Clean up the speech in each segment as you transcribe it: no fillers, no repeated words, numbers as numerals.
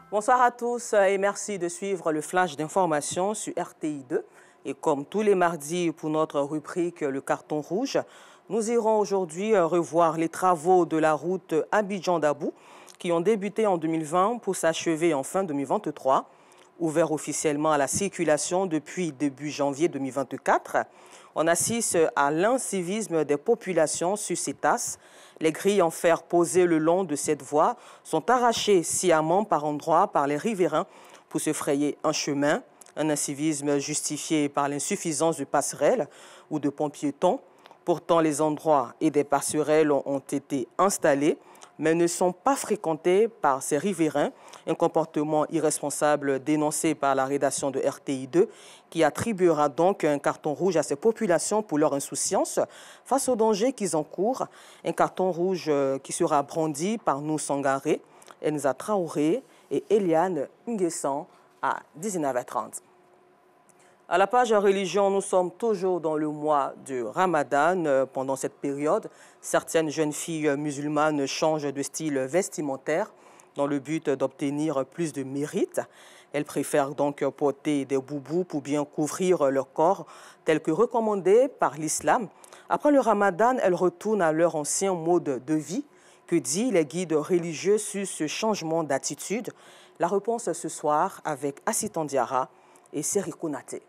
Bonsoir à tous et merci de suivre le flash d'information sur RTI 2. Et comme tous les mardis pour notre rubrique Le Carton Rouge, nous irons aujourd'hui revoir les travaux de la route Abidjan-Dabou qui ont débuté en 2020 pour s'achever en fin 2023. Ouvert officiellement à la circulation depuis début janvier 2024, on assiste à l'incivisme des populations sur ces tasses. Les grilles en fer posées le long de cette voie sont arrachées sciemment par endroits par les riverains pour se frayer un chemin. Un incivisme justifié par l'insuffisance de passerelles ou de ponts piétons. Pourtant, les endroits et des passerelles ont été installés, mais ne sont pas fréquentés par ces riverains. Un comportement irresponsable dénoncé par la rédaction de RTI 2 qui attribuera donc un carton rouge à ces populations pour leur insouciance face aux dangers qu'ils encourent. Un carton rouge qui sera brandi par nous Sangaré, Enza Traoré et Eliane Nguessan à 19h30. À la page religion, nous sommes toujours dans le mois du Ramadan. Pendant cette période, certaines jeunes filles musulmanes changent de style vestimentaire dans le but d'obtenir plus de mérite. Elles préfèrent donc porter des boubous pour bien couvrir leur corps, tel que recommandé par l'islam. Après le Ramadan, elles retournent à leur ancien mode de vie. Que dit les guides religieux sur ce changement d'attitude? La réponse ce soir avec Assitan Diarra et Serikou Naté.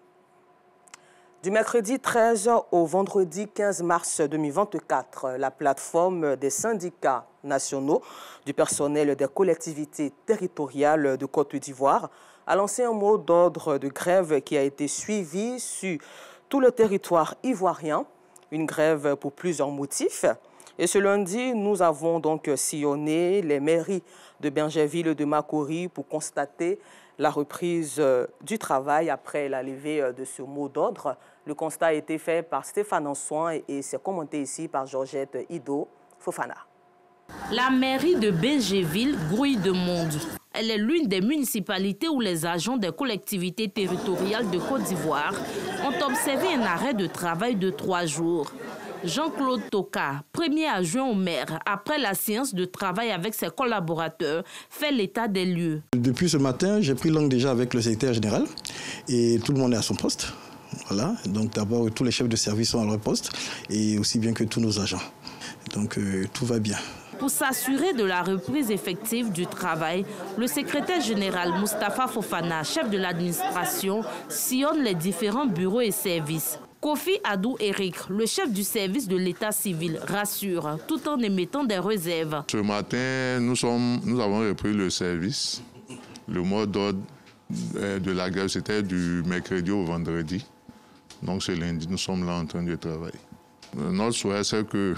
Du mercredi 13 au vendredi 15 mars 2024, la plateforme des syndicats nationaux du personnel des collectivités territoriales de Côte d'Ivoire a lancé un mot d'ordre de grève qui a été suivi sur tout le territoire ivoirien. Une grève pour plusieurs motifs. Et ce lundi, nous avons donc sillonné les mairies de Bingerville et de Makori pour constater la reprise du travail après la levée de ce mot d'ordre. Le constat a été fait par Stéphane Ansoin et c'est commenté ici par Georgette Ido Fofana. La mairie de Bingerville grouille de monde. Elle est l'une des municipalités où les agents des collectivités territoriales de Côte d'Ivoire ont observé un arrêt de travail de 3 jours. Jean-Claude Toka, premier adjoint au maire, après la séance de travail avec ses collaborateurs, fait l'état des lieux. Depuis ce matin, j'ai pris langue déjà avec le secrétaire général et tout le monde est à son poste. Voilà. Donc d'abord, tous les chefs de service sont à leur poste et aussi bien que tous nos agents. Donc tout va bien. Pour s'assurer de la reprise effective du travail, le secrétaire général Moustapha Fofana, chef de l'administration, sillonne les différents bureaux et services. Kofi Adou Eric, le chef du service de l'état civil, rassure tout en émettant des réserves. Ce matin, nous avons repris le service. Le mot d'ordre de la grève, c'était du mercredi au vendredi. Donc ce lundi, nous sommes là en train de travailler. Notre souhait, c'est que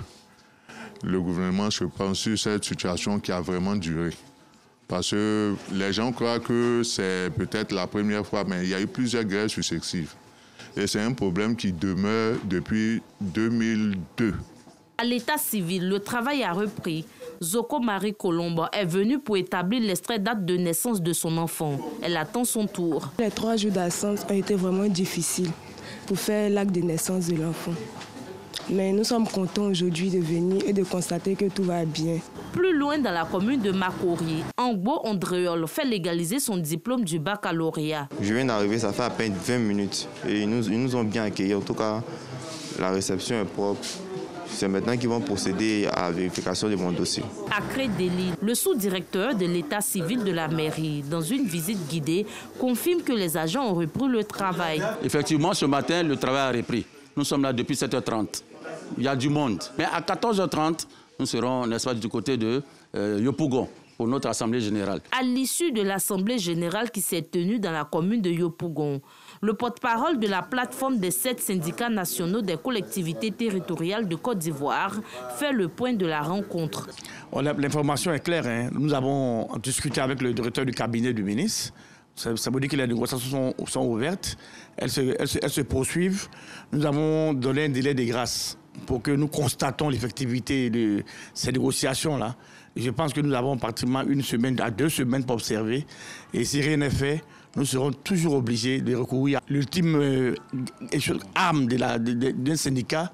le gouvernement se penche sur cette situation qui a vraiment duré. Parce que les gens croient que c'est peut-être la première fois, mais il y a eu plusieurs grèves successives. Et c'est un problème qui demeure depuis 2002. À l'état civil, le travail a repris. Zoko Marie Colombo est venue pour établir l'extrait date de naissance de son enfant. Elle attend son tour. Les 3 jours d'absence ont été vraiment difficiles pour faire l'acte de naissance de l'enfant. Mais nous sommes contents aujourd'hui de venir et de constater que tout va bien. Plus loin dans la commune de Makori, Angbo Andréol fait légaliser son diplôme du baccalauréat. Je viens d'arriver, ça fait à peine 20 minutes et ils nous ont bien accueillis. En tout cas, la réception est propre. C'est maintenant qu'ils vont procéder à la vérification de mon dossier. Akré Deli, le sous-directeur de l'état civil de la mairie, dans une visite guidée, confirme que les agents ont repris le travail. Effectivement, ce matin, le travail a repris. Nous sommes là depuis 7h30. Il y a du monde. Mais à 14h30, nous serons, n'est-ce pas, du côté de Yopougon pour notre Assemblée générale. À l'issue de l'Assemblée générale qui s'est tenue dans la commune de Yopougon, le porte-parole de la plateforme des 7 syndicats nationaux des collectivités territoriales de Côte d'Ivoire fait le point de la rencontre. L'information est claire. Hein. Nous avons discuté avec le directeur du cabinet du ministre. Ça veut dire que les négociations sont ouvertes. Elles se poursuivent. Nous avons donné un délai de grâce pour que nous constatons l'effectivité de ces négociations-là. Je pense que nous avons pratiquement 1 semaine à 2 semaines pour observer. Et si rien n'est fait, nous serons toujours obligés de recourir à l'ultime arme d'un syndicat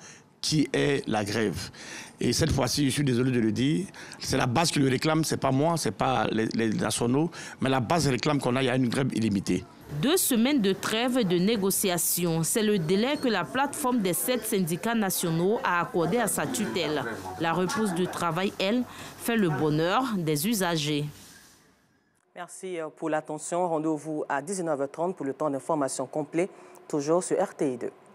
qui est la grève. Et cette fois-ci, je suis désolé de le dire, c'est la base qui le réclame, c'est pas moi, c'est pas les nationaux, mais la base réclame qu'on aille à une grève illimitée. 2 semaines de trêve et de négociation, c'est le délai que la plateforme des 7 syndicats nationaux a accordé à sa tutelle. La repousse du travail, elle, fait le bonheur des usagers. Merci pour l'attention. Rendez-vous à 19h30 pour le temps d'information complet, toujours sur RTI2.